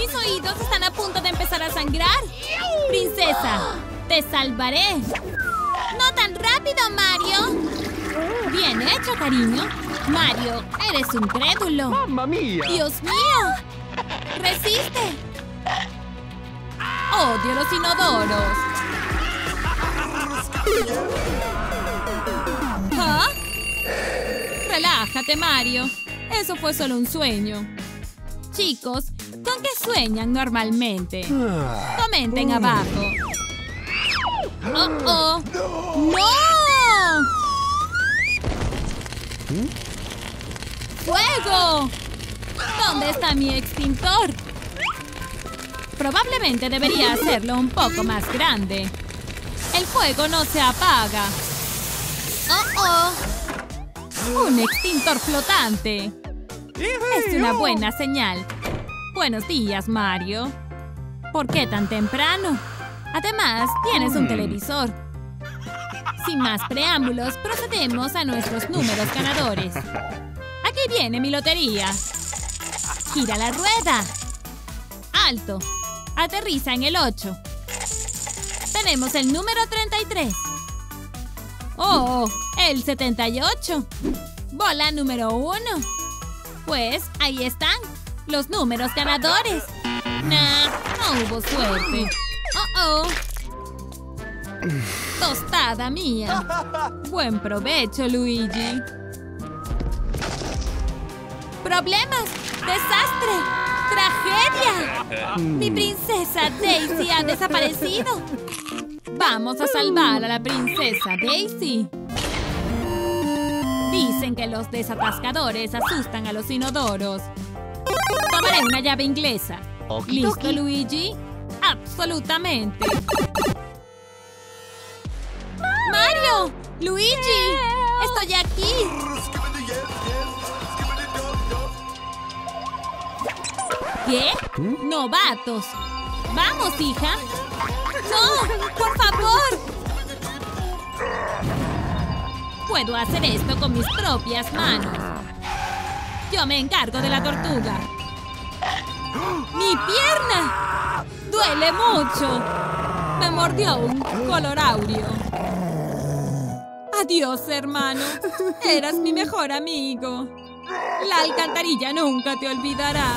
Mis oídos están a punto de empezar a sangrar. Princesa, te salvaré. ¡No tan rápido, Mario! Bien hecho, cariño. Mario, eres un crédulo. ¡Mamma mía! ¡Dios mío! ¡Resiste! ¡Odio los inodoros! ¿Ah? Relájate, Mario. Eso fue solo un sueño. Chicos, ¿con qué sueñan normalmente? Comenten abajo. ¡Oh! ¡No! ¡Fuego! ¿Dónde está mi extintor? Probablemente debería hacerlo un poco más grande. El fuego no se apaga. ¡Oh! ¡Un extintor flotante! Es una buena señal. Buenos días, Mario. ¿Por qué tan temprano? Además, tienes un televisor. Sin más preámbulos, procedemos a nuestros números ganadores. Aquí viene mi lotería. Gira la rueda. Alto. Aterriza en el 8. Tenemos el número 33. ¡Oh! El 78. Bola número 1. Pues ahí están los números ganadores. Nah, no hubo suerte. ¡Oh! Tostada mía. Buen provecho, Luigi. ¡Problemas! ¡Desastre! ¡Tragedia! ¡Mi princesa Daisy ha desaparecido! ¡Vamos a salvar a la princesa Daisy! Dicen que los desatascadores asustan a los inodoros. Tomaré una llave inglesa. ¿Listo, Luigi? ¡Absolutamente! ¡Mario! ¡Luigi! ¡Estoy aquí! ¿Qué? ¡Novatos! ¡Vamos, hija! ¡No! ¡Por favor! Puedo hacer esto con mis propias manos. Yo me encargo de la tortuga. ¡Mi pierna! ¡Duele mucho! Me mordió un coloraurio. Adiós, hermano. Eras mi mejor amigo. La alcantarilla nunca te olvidará.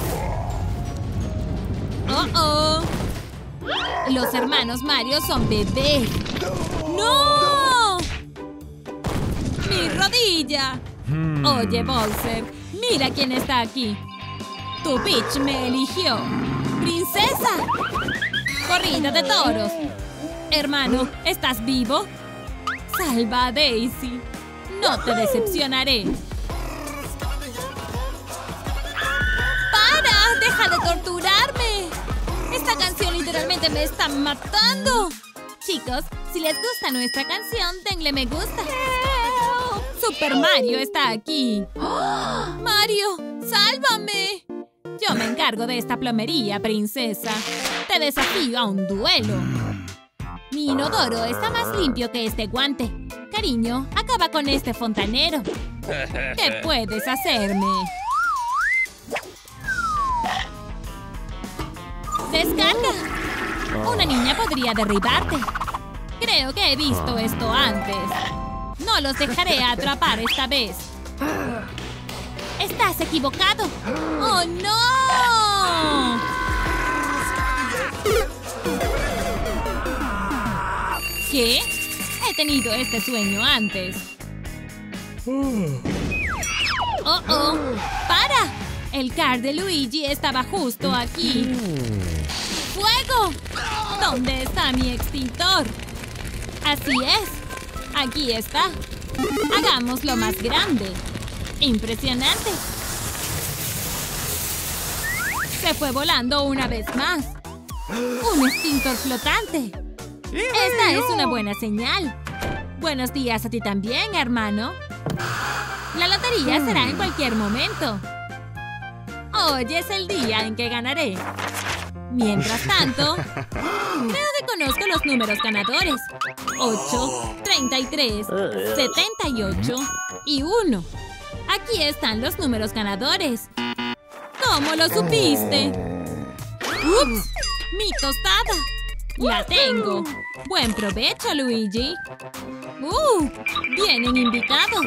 ¡Oh! Los hermanos Mario son bebés. ¡No! ¡Mi rodilla! Oye, Bowser, mira quién está aquí. Tu Peach me eligió. ¡Princesa! ¡Corrida de toros! Hermano, ¿estás vivo? Salva a Daisy. No te decepcionaré. ¡Para! ¡Deja de torturarme! Esta canción literalmente me está matando. Chicos, si les gusta nuestra canción, denle me gusta. Super Mario está aquí. ¡Oh! ¡Mario! ¡Sálvame! Yo me encargo de esta plomería, princesa. Te desafío a un duelo. Mi inodoro está más limpio que este guante. Cariño, acaba con este fontanero. ¿Qué puedes hacerme? ¡Descarga! Una niña podría derribarte. Creo que he visto esto antes. No los dejaré atrapar esta vez. ¡Estás equivocado! ¡Oh, no! ¿Qué? He tenido este sueño antes. ¡Oh! ¡Para! El car de Luigi estaba justo aquí. ¡Fuego! ¿Dónde está mi extintor? Así es. Aquí está. Hagámoslo más grande. ¡Impresionante! Se fue volando una vez más. ¡Un extintor flotante! Esta es una buena señal. Buenos días a ti también, hermano. La lotería será en cualquier momento. Hoy es el día en que ganaré. Mientras tanto, creo que conozco los números ganadores. 8, 33, 78 y 1. Aquí están los números ganadores. ¿Cómo lo supiste? ¡Ups! ¡Mi tostada! ¡La tengo! ¡Buen provecho, Luigi! ¡Vienen invitados!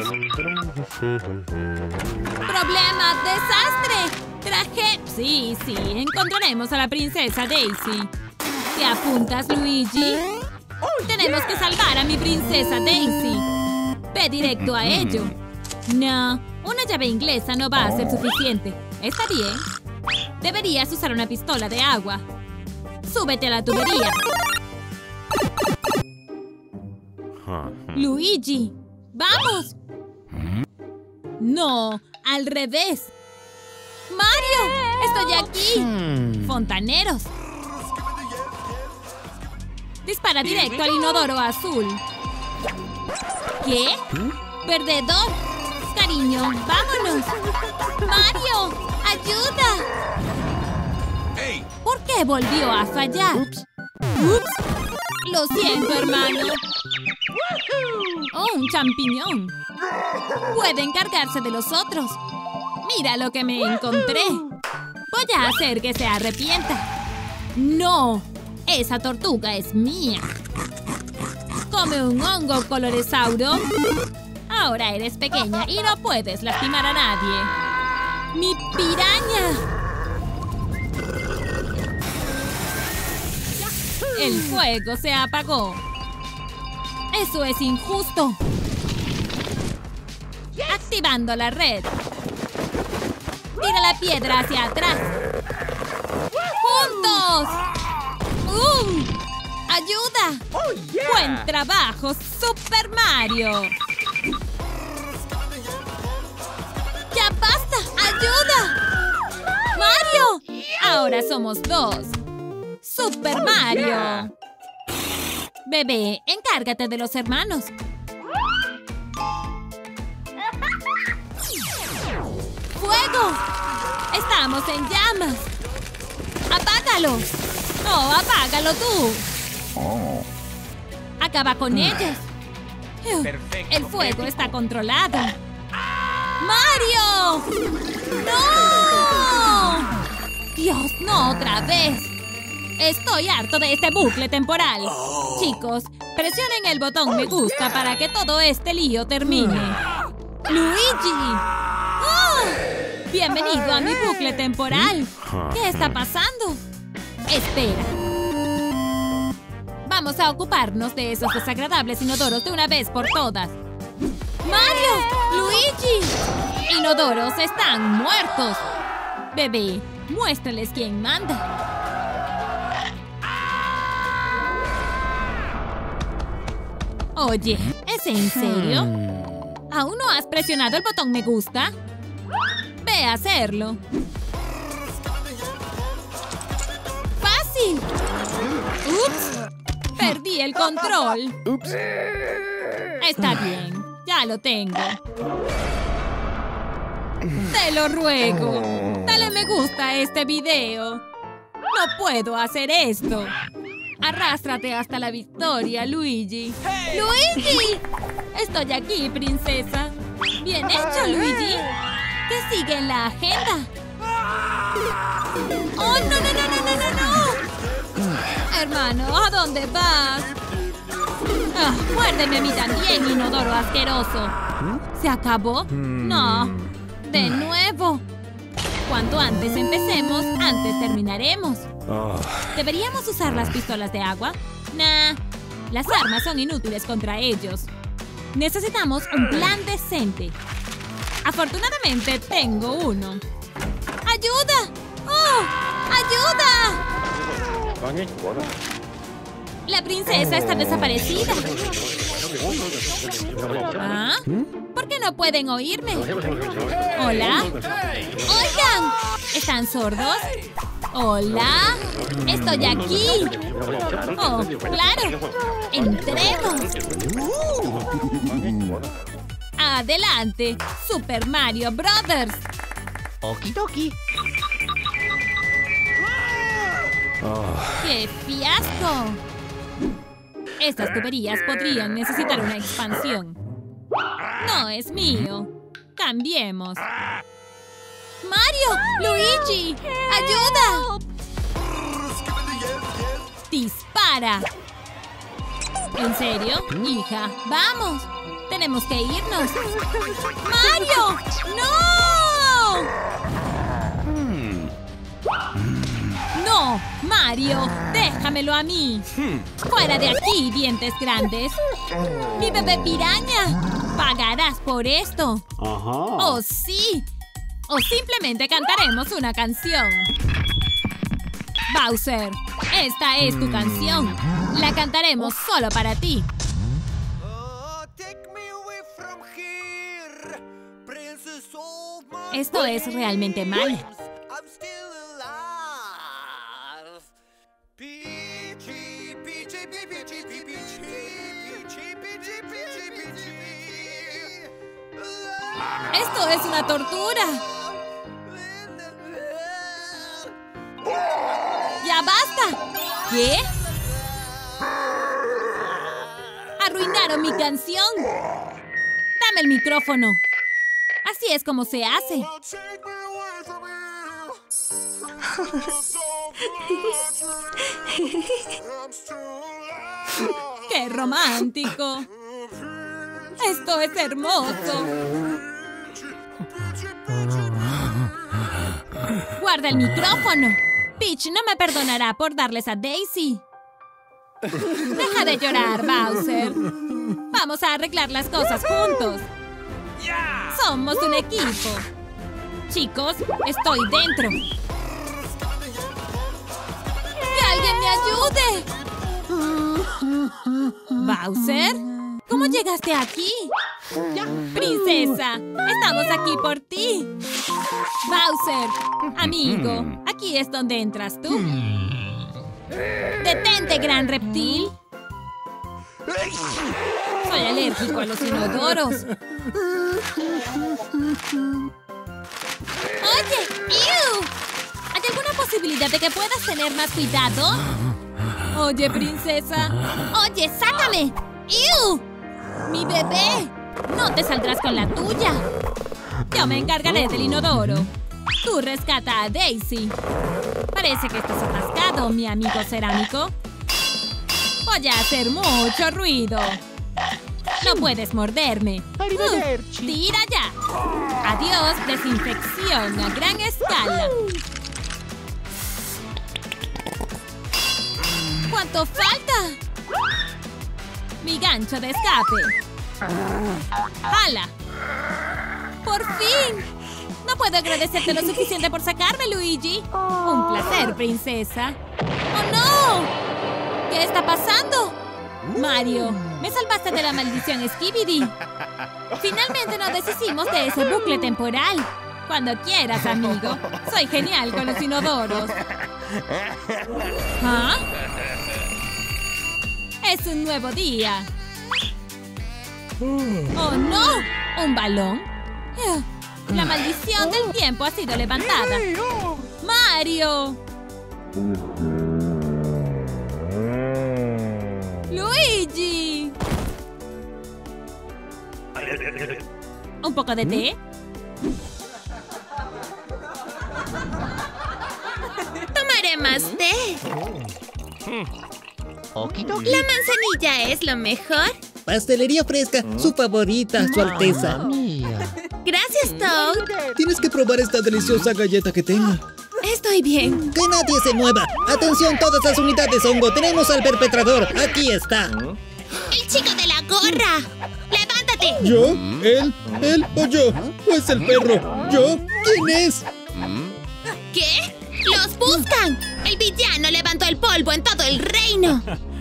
¡Problema! ¡Desastre! ¡Traje! Sí, encontraremos a la princesa Daisy. ¿Te apuntas, Luigi? Tenemos que salvar a mi princesa Daisy. Ve directo a ello. No, una llave inglesa no va a ser suficiente. Está bien. Deberías usar una pistola de agua. ¡Súbete a la tubería! ¡Luigi! ¡Vamos! ¡No! ¡Al revés! ¡Mario! ¡Estoy aquí! ¡Fontaneros! Dispara directo al inodoro azul. ¿Qué? ¡Perdedor! Cariño, vámonos. ¡Mario! ¡Ayuda! ¿Por qué volvió a fallar? ¡Ups! Lo siento, hermano. ¡Oh, un champiñón! Puede encargarse de los otros. Mira lo que me encontré. Voy a hacer que se arrepienta. ¡No! Esa tortuga es mía. Come un hongo, Coloresauro. Ahora eres pequeña y no puedes lastimar a nadie. ¡Mi piraña! El fuego se apagó. ¡Eso es injusto! Activando la red. Tira la piedra hacia atrás. ¡Juntos! ¡Ayuda! ¡Buen trabajo, Super Mario! ¡Ya basta! ¡Ayuda! ¡Mario! Ahora somos dos. ¡Super Mario! Bebé, encárgate de los hermanos. ¡Fuego! ¡Estamos en llamas! ¡Apágalo! ¡Oh, apágalo tú! Acaba con ellos. El fuego está controlado. ¡Mario! ¡No! ¡Dios, no otra vez! Estoy harto de este bucle temporal. Chicos, presionen el botón me gusta para que todo este lío termine. ¡Luigi! ¡Oh! ¡Bienvenido a mi bucle temporal! ¿Qué está pasando? Espera. Vamos a ocuparnos de esos desagradables inodoros de una vez por todas. ¡Mario! ¡Luigi! ¡Inodoros están muertos! Bebé, muéstrales quién manda. Oye, ¿es en serio? ¿Aún no has presionado el botón me gusta? Ve a hacerlo. ¡Fácil! ¡Ups! Perdí el control. Está bien, ya lo tengo. Te lo ruego. Dale me gusta a este video. No puedo hacer esto. Arrástrate hasta la victoria, Luigi. ¡Luigi! Estoy aquí, princesa. Bien hecho, Luigi. ¿Qué sigue en la agenda? ¡Oh, no! Hermano, ¿a dónde vas? Muérdeme a mí también, inodoro asqueroso. ¿Se acabó? No. De nuevo. Cuanto antes empecemos, antes terminaremos. ¿Deberíamos usar las pistolas de agua? Nah. Las armas son inútiles contra ellos. Necesitamos un plan decente. Afortunadamente, tengo uno. ¡Ayuda! ¡Oh! ¡Ayuda! La princesa está desaparecida. ¿Ah? ¿Por qué no pueden oírme? ¿Hola? ¡Oigan! ¿Están sordos? ¡Hola! ¡Estoy aquí! ¡Oh, claro! ¡Entremos! ¡Adelante! ¡Super Mario Brothers! Okidoki. ¡Qué fiasco! Estas tuberías podrían necesitar una expansión. No es mío. Cambiemos. ¡Mario! ¡Luigi! ¡Ayuda! ¡Dispara! ¿En serio? Hija, vamos. Tenemos que irnos. ¡Mario! ¡No! ¡No! ¡Mario! ¡Déjamelo a mí! ¡Fuera de aquí, dientes grandes! ¡Mi bebé piraña! ¡Pagarás por esto! ¡Oh, sí! O simplemente cantaremos una canción. Bowser, esta es tu canción. La cantaremos solo para ti. Esto es realmente mal. Esto es una tortura. ¡Ya basta! ¿Qué? ¡Arruinaron mi canción! ¡Dame el micrófono! Así es como se hace. ¡Qué romántico! ¡Esto es hermoso! ¡Guarda el micrófono! Peach no me perdonará por darles a Daisy. Deja de llorar, Bowser. Vamos a arreglar las cosas juntos. Somos un equipo. Chicos, estoy dentro. ¡Que alguien me ayude! ¿Bowser? ¿Cómo llegaste aquí? ¡Princesa! ¡Estamos aquí por ti! ¡Bowser! Amigo, aquí es donde entras tú. ¡Detente, gran reptil! Soy alérgico a los inodoros. ¡Oye! ¡Ew! ¿Hay alguna posibilidad de que puedas tener más cuidado? Oye, princesa. ¡Oye, sácame! ¡Ew! ¡Mi bebé! ¡No te saldrás con la tuya! Yo me encargaré del inodoro. Tú rescata a Daisy. Parece que estás atascado, mi amigo cerámico. Voy a hacer mucho ruido. No puedes morderme. ¡Tira ya! Adiós, desinfección a gran escala. ¿Cuánto falta? Mi gancho de escape. ¡Hala! ¡Por fin! No puedo agradecerte lo suficiente por sacarme, Luigi. Un placer, princesa. ¡Oh, no! ¿Qué está pasando? Mario, me salvaste de la maldición Skibidi. Finalmente nos deshicimos de ese bucle temporal. Cuando quieras, amigo. Soy genial con los inodoros. ¿Ah? Es un nuevo día. ¡Oh, no! ¿Un balón? La maldición del tiempo ha sido levantada. ¡Mario! ¡Luigi! ¿Un poco de té? Tomaré más té. Okidoki. La manzanilla es lo mejor. Pastelería fresca, su favorita, su alteza. Gracias, Toad. Tienes que probar esta deliciosa galleta que tengo. Estoy bien. ¡Que nadie se mueva! ¡Atención todas las unidades, hongo! ¡Tenemos al perpetrador! ¡Aquí está! El chico de la gorra. ¡Levántate! ¿Yo? ¿Él o yo? ¿O es el perro? ¿Yo? ¿Quién es? ¿Qué? ¡Los buscan! El villano levantó el polvo en todo el reino.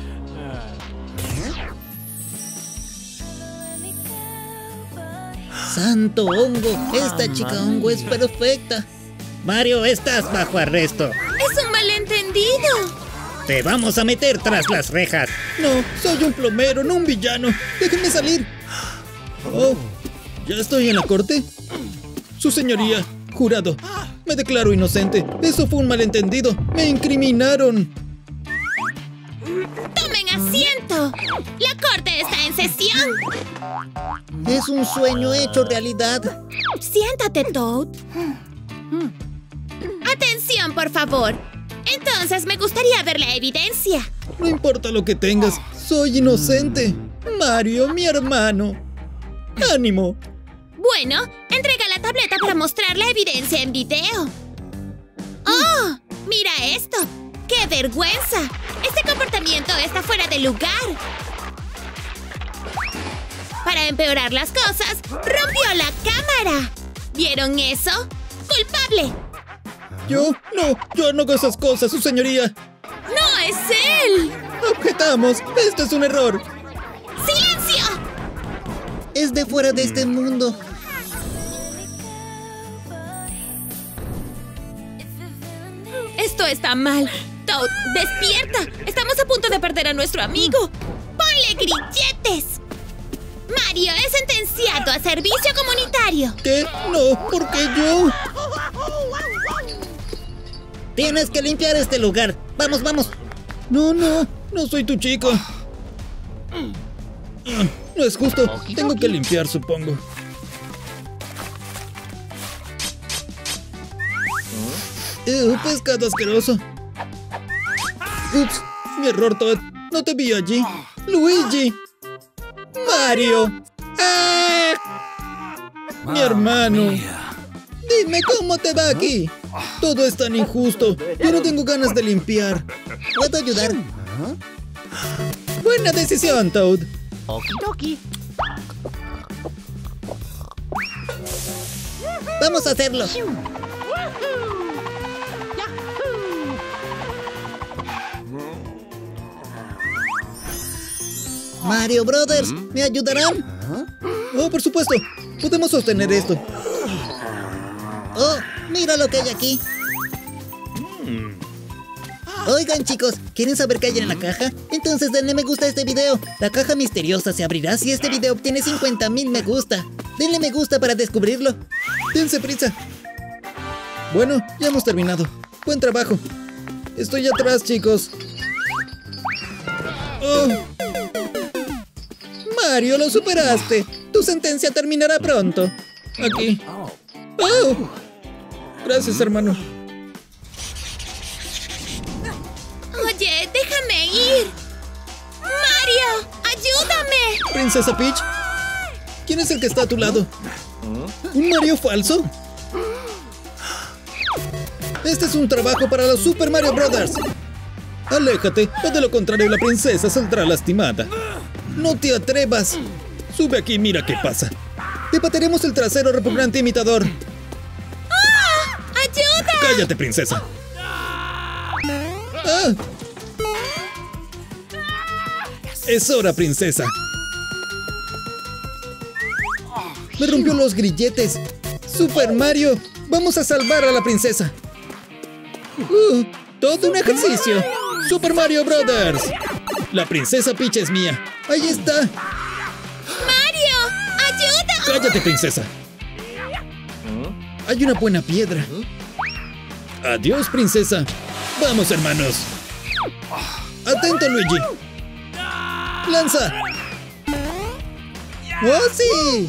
¡Santo hongo! Esta chica hongo es perfecta. Mario, estás bajo arresto. Es un malentendido. Te vamos a meter tras las rejas. No, soy un plomero, no un villano. Déjenme salir. Oh, ¿ya estoy en la corte? Su señoría, jurado, me declaro inocente. Eso fue un malentendido. Me incriminaron. ¡Tomen asiento! ¡La corte está en sesión! Es un sueño hecho realidad. Siéntate, Toad. Atención, por favor. Entonces me gustaría ver la evidencia. No importa lo que tengas, soy inocente. Mario, mi hermano. ¡Ánimo! Bueno, entrega la tableta para mostrar la evidencia en video. ¡Oh! ¡Mira esto! ¡Qué vergüenza! Este comportamiento está fuera de lugar. Para empeorar las cosas, rompió la cámara. ¿Vieron eso? ¡Culpable! Yo no hago esas cosas, su señoría. ¡No es él! Objetamos, esto es un error. ¡Silencio! Es de fuera de este mundo. Esto está mal. Toad, despierta. Estamos a punto de perder a nuestro amigo. ¡Ponle grilletes! Mario es sentenciado a servicio comunitario. ¿Qué? No, ¿por qué yo? Tienes que limpiar este lugar. Vamos, vamos. No soy tu chico. No es justo. Tengo que limpiar, supongo. Pescado asqueroso. Ups, mi error, Toad. No te vi allí. Luigi. Mario. ¡Ah! Mi hermano. Dime cómo te va aquí. Todo es tan injusto. Yo no tengo ganas de limpiar. ¿Puedo ayudar? Buena decisión, Toad. Okidoki. Vamos a hacerlo. Mario Brothers, ¿me ayudarán? Oh, por supuesto. Podemos sostener esto. Oh, mira lo que hay aquí. Oigan, chicos, ¿quieren saber qué hay en la caja? Entonces denle me gusta a este video. La caja misteriosa se abrirá si este video obtiene 50,000 me gusta. Denle me gusta para descubrirlo. Dense prisa. Bueno, ya hemos terminado. Buen trabajo. Estoy atrás, chicos. Oh. Mario, lo superaste. Tu sentencia terminará pronto. Aquí. Oh. Gracias, hermano. Oye, déjame ir. ¡Mario! ¡Ayúdame! Princesa Peach. ¿Quién es el que está a tu lado? ¿Un Mario falso? Este es un trabajo para los Super Mario Brothers. Aléjate, o de lo contrario la princesa saldrá lastimada. ¡No te atrevas! Sube aquí y mira qué pasa. Te patearemos el trasero, repugnante imitador. ¡Ah! ¡Ayuda! ¡Cállate, princesa! ¡Ah! ¡Es hora, princesa! ¡Me rompió los grilletes! ¡Super Mario! ¡Vamos a salvar a la princesa! ¡Todo un ejercicio! ¡Super Mario Brothers! La princesa Peach es mía. ¡Ahí está! ¡Mario! ¡Ayuda! ¡Cállate, princesa! Hay una buena piedra. ¡Adiós, princesa! ¡Vamos, hermanos! ¡Atento, Luigi! ¡Lanza! ¡Oh, sí!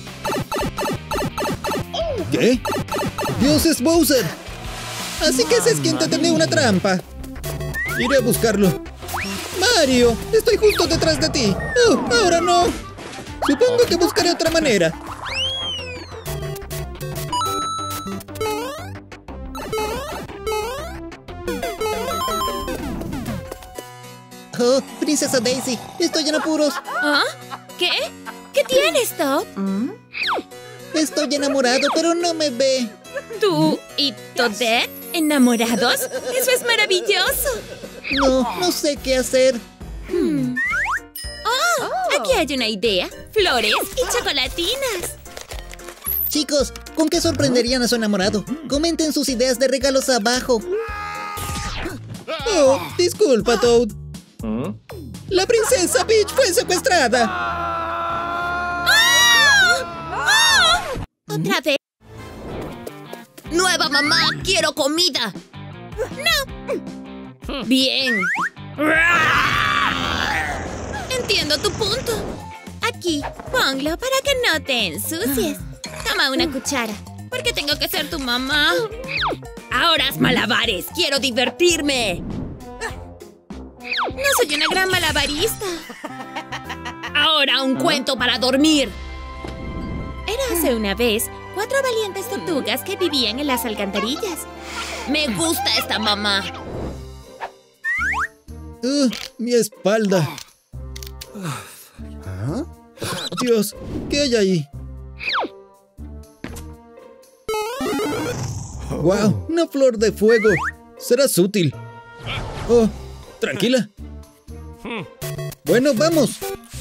¿Qué? ¡Dios, es Bowser! Así que ese es quien te tenía una trampa. Iré a buscarlo. ¡Mario! ¡Estoy justo detrás de ti! ¡Oh, ahora no! Supongo que buscaré otra manera. Oh, Princesa Daisy, estoy en apuros. ¿Ah? ¿Qué? ¿Qué tienes, Toad? Estoy enamorado, pero no me ve. ¿Tú y Toadette enamorados? ¡Eso es maravilloso! No sé qué hacer. ¡Oh! Aquí hay una idea. Flores y chocolatinas. Chicos, ¿con qué sorprenderían a su enamorado? Comenten sus ideas de regalos abajo. Oh, disculpa, Toad. La princesa Peach fue secuestrada. ¿Otra vez? ¡Nueva mamá! ¡Quiero comida! ¡No! ¡Bien! Entiendo tu punto. Aquí, ponlo para que no te ensucies. Toma una cuchara, porque tengo que ser tu mamá. ¡Ahora haz malabares! ¡Quiero divertirme! No soy una gran malabarista. Ahora un cuento para dormir. Érase una vez 4 valientes tortugas que vivían en las alcantarillas. Me gusta esta mamá. Mi espalda. Dios, ¿qué hay ahí? ¡Wow! ¡Una flor de fuego! Serás útil. Oh, tranquila. Bueno, vamos.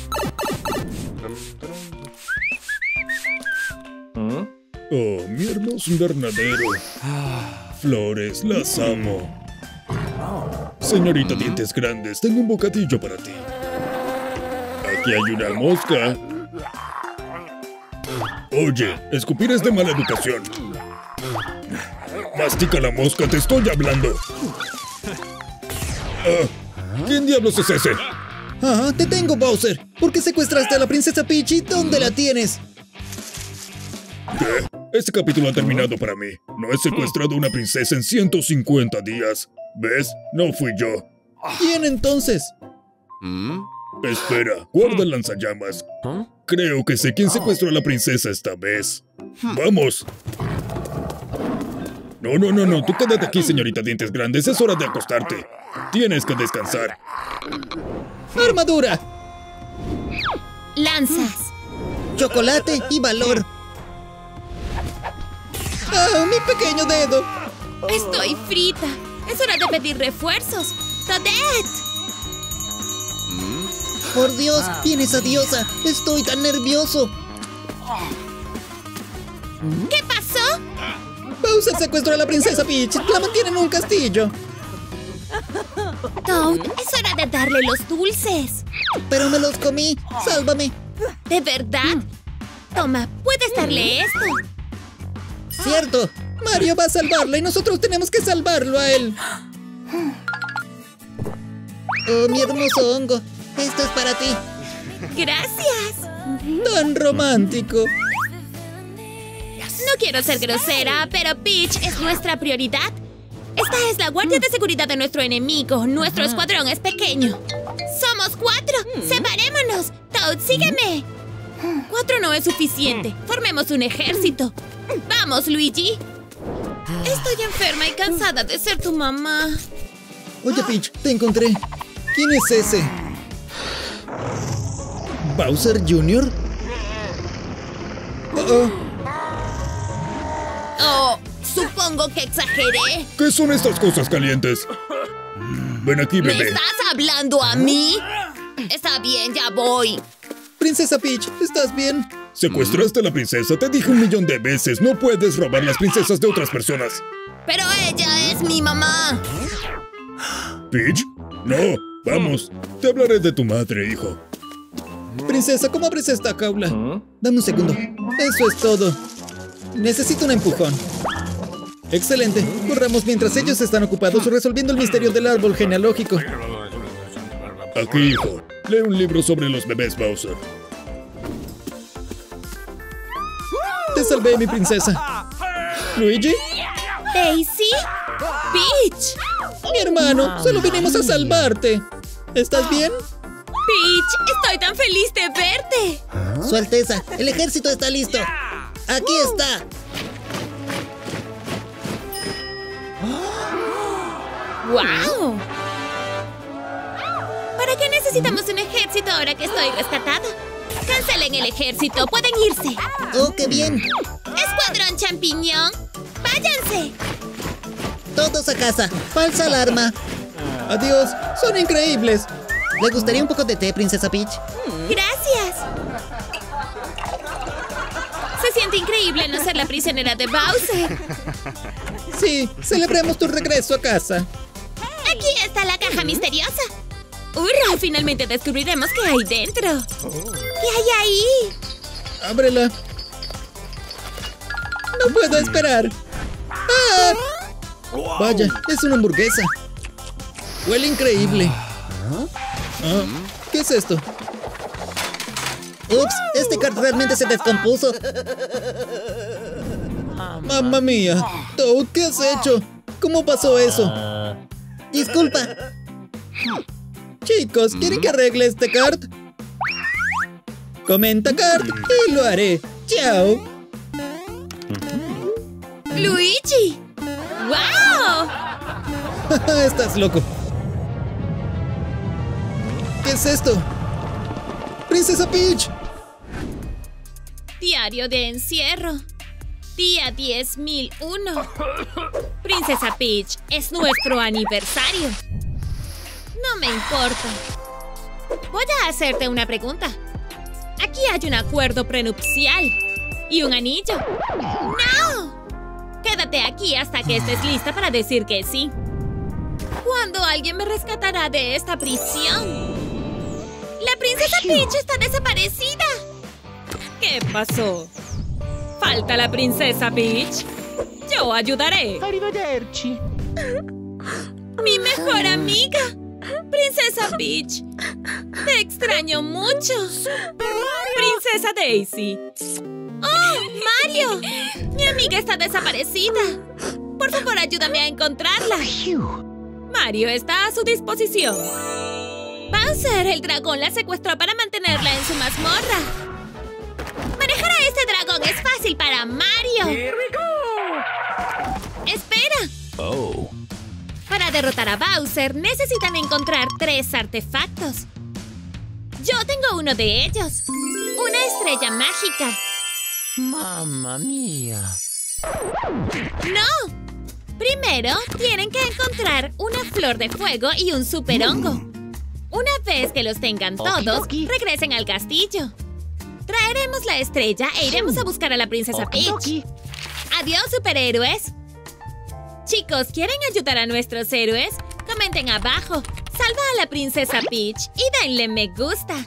Oh, mi hermoso invernadero. Flores, las amo. Señorita Dientes Grandes, tengo un bocadillo para ti. Aquí hay una mosca. Oye, escupir es de mala educación. Mastica la mosca, te estoy hablando. ¿Quién diablos es ese? Te tengo, Bowser. ¿Por qué secuestraste a la princesa Peach y dónde la tienes? ¿Qué? Este capítulo ha terminado para mí. No he secuestrado a una princesa en 150 días. ¿Ves? No fui yo. ¿Quién entonces? Espera, guarda el lanzallamas. Creo que sé quién secuestró a la princesa esta vez. ¡Vamos! No, tú quédate aquí, señorita Dientes Grandes. Es hora de acostarte. Tienes que descansar. ¡Armadura! Lanzas. Chocolate y valor. ¡Ah, mi pequeño dedo! Estoy frita. Es hora de pedir refuerzos. ¡Toadette! Por Dios, viene esa diosa. Estoy tan nervioso. ¿Qué pasó? Bowser secuestró a la princesa Peach. La mantiene en un castillo. Toad, es hora de darle los dulces. Pero me los comí. Sálvame. ¿De verdad? Toma, puedes darle esto. Cierto. Mario va a salvarla y nosotros tenemos que salvarlo a él. Oh, mi hermoso hongo. Esto es para ti. Gracias. Tan romántico. No quiero ser grosera, pero Peach es nuestra prioridad. Esta es la guardia de seguridad de nuestro enemigo. Nuestro escuadrón es pequeño. ¡Somos 4! ¡Separémonos! Toad, sígueme. 4 no es suficiente. Formemos un ejército. ¡Vamos, Luigi! Estoy enferma y cansada de ser tu mamá. Oye, Peach, te encontré. ¿Quién es ese? ¿Bowser Jr.? Oh, supongo que exageré. ¿Qué son estas cosas calientes? Ven aquí, ¿Me bebé. estás hablando a mí? Está bien, ya voy. Princesa Peach, ¿estás bien? Secuestraste a la princesa, te dije 1.000.000 de veces. No puedes robar las princesas de otras personas. Pero ella es mi mamá. ¿Peach? No, vamos. Te hablaré de tu madre, hijo. Princesa, ¿cómo abres esta jaula? Dame un segundo. Eso es todo. Necesito un empujón. Excelente. Corramos mientras ellos están ocupados resolviendo el misterio del árbol genealógico. Aquí, hijo. Lee un libro sobre los bebés Bowser. Te salvé, mi princesa. ¿Luigi? ¿Daisy? ¡Peach! Mi hermano, solo vinimos a salvarte. ¿Estás bien? ¡Peach! ¡Estoy tan feliz de verte! Su Alteza, el ejército está listo. Aquí está. ¡Wow! ¿Para qué necesitamos un ejército ahora que estoy rescatada? Cancelen el ejército, pueden irse. Oh, qué bien. Escuadrón champiñón, váyanse. Todos a casa. Falsa alarma. Adiós, son increíbles. ¿Le gustaría un poco de té, princesa Peach? Gracias. Se siente increíble no ser la prisionera de Bowser. Sí, celebremos tu regreso a casa. Aquí está la caja misteriosa. ¡Hurra! Finalmente descubriremos qué hay dentro. ¿Qué hay ahí? Ábrela. No puedo esperar. ¡Ah! Vaya, es una hamburguesa. Huele increíble. ¿Qué es esto? Ups, este kart realmente se descompuso. ¡Mamma mía! Toad, ¿qué has hecho? ¿Cómo pasó eso? Disculpa. Chicos, ¿quieren que arregle este kart? Comenta kart y lo haré. ¡Chao! ¡Luigi! ¡Wow! Estás loco. ¿Qué es esto? ¡Princesa Peach! Diario de encierro. Día 10.001. Princesa Peach, es nuestro aniversario. No me importa. Voy a hacerte una pregunta. Aquí hay un acuerdo prenupcial y un anillo. ¡No! Quédate aquí hasta que estés lista para decir que sí. ¿Cuándo alguien me rescatará de esta prisión? ¡La princesa Peach está desaparecida! ¿Qué pasó? ¿Falta la princesa Peach? Yo ayudaré. Arrivederci. ¡Mi mejor amiga! ¡Princesa Peach! ¡Te extraño mucho! ¡Princesa Daisy! ¡Oh, Mario! ¡Mi amiga está desaparecida! Por favor, ayúdame a encontrarla. Mario está a su disposición. Bowser, el dragón la secuestró para mantenerla en su mazmorra. Manejar a este dragón es fácil para Mario. ¡Espera! Oh. Para derrotar a Bowser, necesitan encontrar 3 artefactos. Yo tengo uno de ellos. Una estrella mágica. Mamma mia. ¡No! Primero, tienen que encontrar una flor de fuego y un super hongo. Una vez que los tengan todos, Okidoki. regresen al castillo. Traeremos la estrella e iremos a buscar a la princesa Peach. Okidoki. ¡Adiós, superhéroes! Chicos, ¿quieren ayudar a nuestros héroes? Comenten abajo. Salva a la princesa Peach y denle me gusta.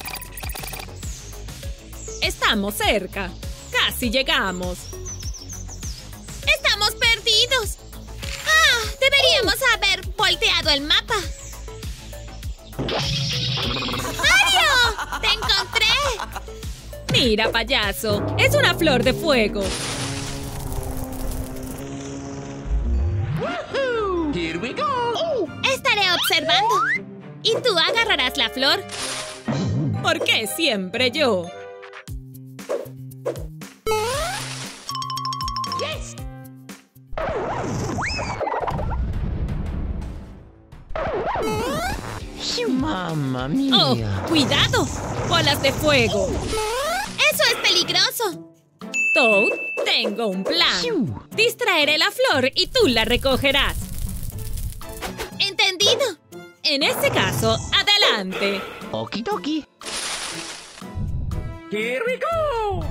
Estamos cerca. Casi llegamos. ¡Estamos perdidos! ¡Ah! Deberíamos haber volteado el mapa. ¡Mario! ¡Te encontré! Mira, payaso. Es una flor de fuego. Here we go. Estaré observando. Y tú agarrarás la flor. ¿Por qué siempre yo? Mamma mia. ¡Oh! ¡Cuidado! ¡Bolas de fuego! ¡Eso es peligroso! Toad, tengo un plan. Distraeré la flor y tú la recogerás. ¿Entendido? En ese caso, adelante. Okidoki. Here we go!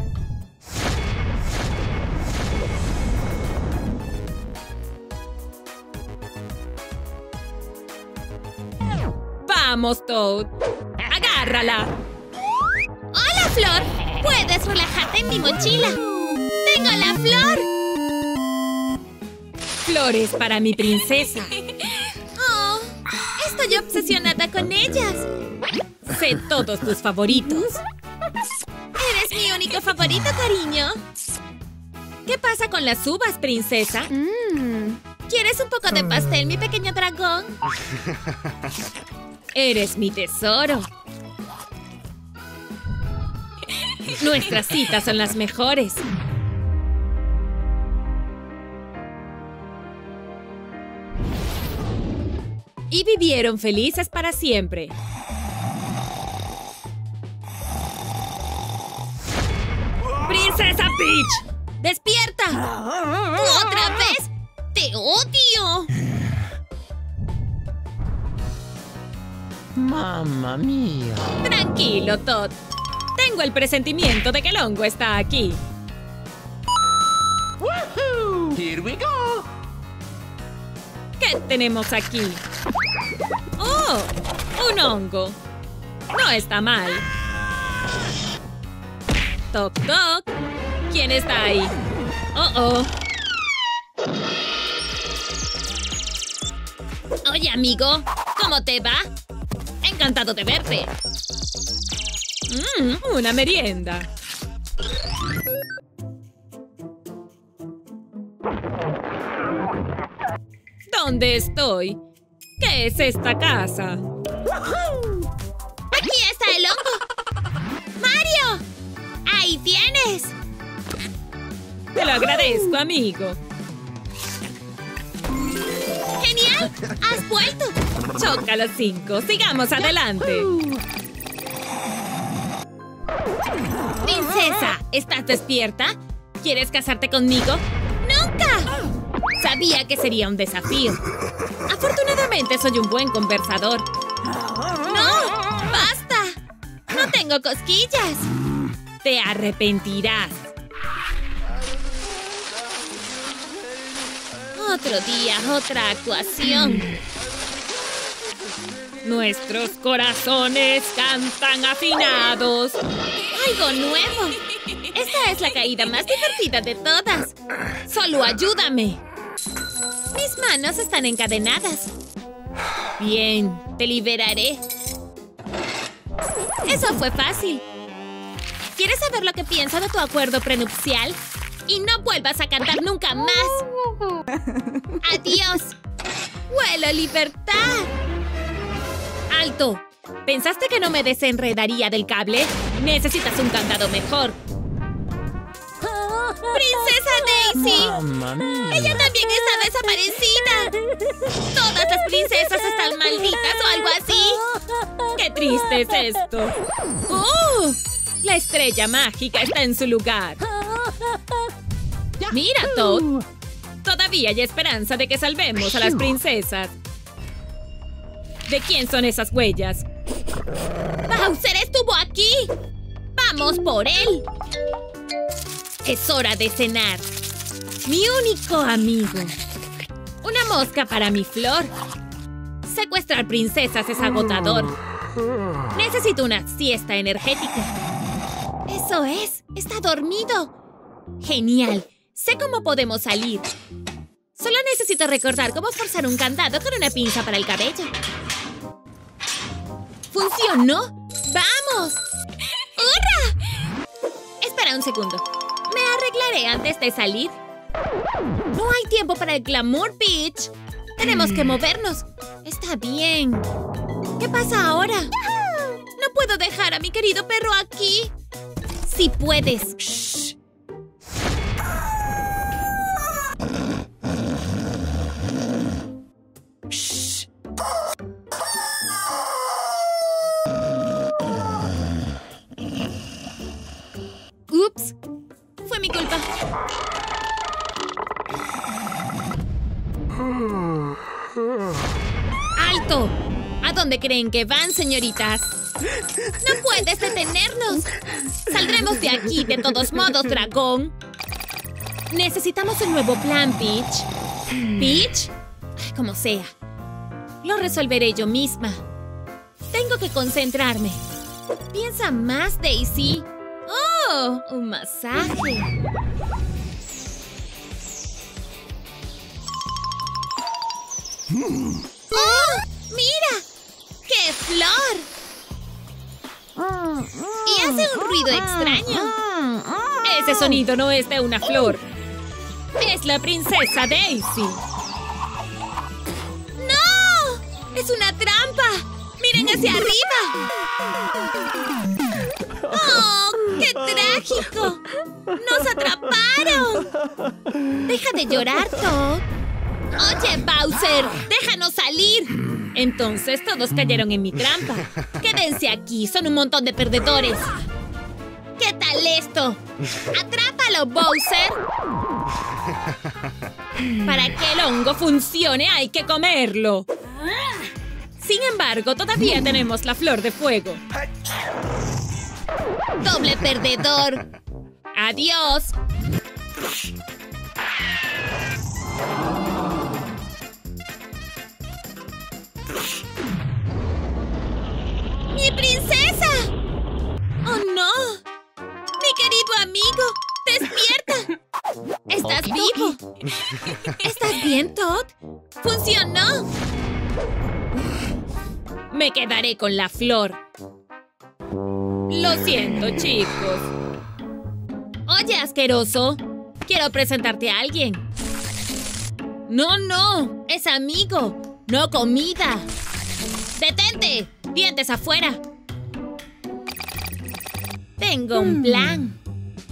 ¡Vamos, Toad! ¡Agárrala! ¡Hola, Flor! Puedes relajarte en mi mochila. ¡Tengo la flor! ¡Flores para mi princesa! ¡Oh! Estoy obsesionada con ellas. Sé todos tus favoritos. Eres mi único favorito, cariño. ¿Qué pasa con las uvas, princesa? ¿Quieres un poco de pastel, mi pequeño dragón? Eres mi tesoro. Nuestras citas son las mejores. Y vivieron felices para siempre. ¡Princesa Peach! ¡Despierta! ¿Tú otra vez? ¡Te odio! Mamma mia. Tranquilo, Todd. Tengo el presentimiento de que el hongo está aquí. Here we go. ¿Qué tenemos aquí? ¡Oh! ¡Un hongo! No está mal. Toc, toc. ¿Quién está ahí? Oh. Oye, amigo, ¿cómo te va? Encantado de verte. Una merienda. ¿Dónde estoy? ¿Qué es esta casa? ¡Aquí está el hongo! ¡Mario! ¡Ahí tienes! Te lo agradezco, amigo. ¡Genial! ¡Has vuelto! Choca los 5. Sigamos adelante. ¡Princesa! ¿Estás despierta? ¿Quieres casarte conmigo? ¡Nunca! Sabía que sería un desafío. Afortunadamente soy un buen conversador. ¡No! ¡Basta! ¡No tengo cosquillas! Te arrepentirás. Otro día, otra actuación. Nuestros corazones cantan afinados. ¡Algo nuevo! Esta es la caída más divertida de todas. ¡Solo ayúdame! Mis manos están encadenadas. Bien, Te liberaré. Eso fue fácil. ¿Quieres saber lo que pienso de tu acuerdo prenupcial? Y no vuelvas a cantar nunca más. ¡Adiós! ¡Huelo libertad! ¡alto! ¿Pensaste que no me desenredaría del cable? Necesitas un candado mejor. ¡Princesa Daisy! Mamma mía. ¡Ella también está desaparecida! ¡Todas las princesas están malditas o algo así! ¡Qué triste es esto! La estrella mágica está en su lugar. Mira, Todd. Todavía hay esperanza de que salvemos a las princesas. ¿De quién son esas huellas? ¡Bowser estuvo aquí! ¡Vamos por él! Es hora de cenar. Mi único amigo. Una mosca para mi flor. Secuestrar princesas es agotador. Necesito una siesta energética. ¡Eso es! ¡Está dormido! Genial. Sé cómo podemos salir. Solo necesito recordar cómo forzar un candado con una pinza para el cabello. ¡Funcionó! ¡Vamos! ¡Hurra! Espera un segundo. Me arreglaré antes de salir. No hay tiempo para el glamour, Peach. Tenemos que movernos. Está bien. ¿Qué pasa ahora? No puedo dejar a mi querido perro aquí. ¡Sí puedes! Shh. Shh. ¡Ups! Fue mi culpa. ¡Alto! ¿A dónde creen que van, señoritas? ¡No puedes detenernos! Saldremos de aquí de todos modos, dragón. Necesitamos un nuevo plan, Peach. ¿Peach? Como sea. Lo resolveré yo misma. Tengo que concentrarme. Piensa más, Daisy. ¡Oh! Un masaje. ¡Oh! ¡Mira! ¡Qué flor! Y hace un ruido extraño. Ese sonido no es de una flor. Es la princesa Daisy. ¡No! ¡Es una trampa! ¡Miren hacia arriba! ¡Oh! ¡Qué trágico! ¡Nos atraparon! Deja de llorar, Todd. ¡Oye, Bowser! ¡Déjanos salir! Entonces todos cayeron en mi trampa. ¡Quédense aquí! ¡Son un montón de perdedores! ¿Qué tal esto? ¡Atrápalo, Bowser! Para que el hongo funcione hay que comerlo. Sin embargo, todavía tenemos la flor de fuego. ¡Doble perdedor! ¡Adiós! ¡Mi princesa! ¡Oh, no! ¡Mi querido amigo! ¡Despierta! ¡Estás vivo! ¿Estás bien, Todd? ¡Funcionó! Me quedaré con la flor. Lo siento, chicos. Oye, asqueroso. Quiero presentarte a alguien. No, no. Es amigo, no comida. ¡Detente! ¡Dientes afuera! Tengo un plan.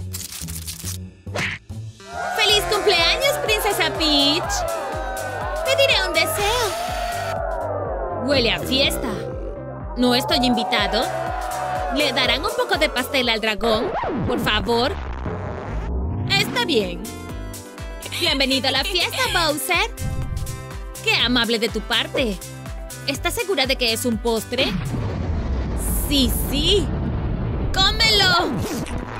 ¡Feliz cumpleaños, Princesa Peach! Pediré un deseo. Huele a fiesta. ¿No estoy invitado? ¿Le darán un poco de pastel al dragón? Por favor. Está bien. Bienvenido a la fiesta, Bowser. ¡Qué amable de tu parte! ¿Estás segura de que es un postre? ¡Sí, sí! ¡Cómelo!